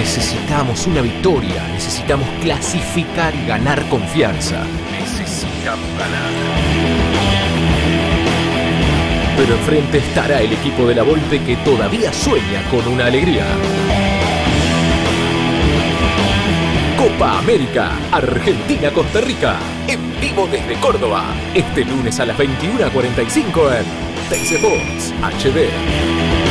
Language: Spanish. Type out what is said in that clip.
Necesitamos una victoria, necesitamos clasificar y ganar confianza. Necesitamos ganar. Pero enfrente estará el equipo de la Volpe que todavía sueña con una alegría. Copa América, Argentina-Costa Rica, en vivo desde Córdoba, este lunes a las 21:45 en Teis Sports HD.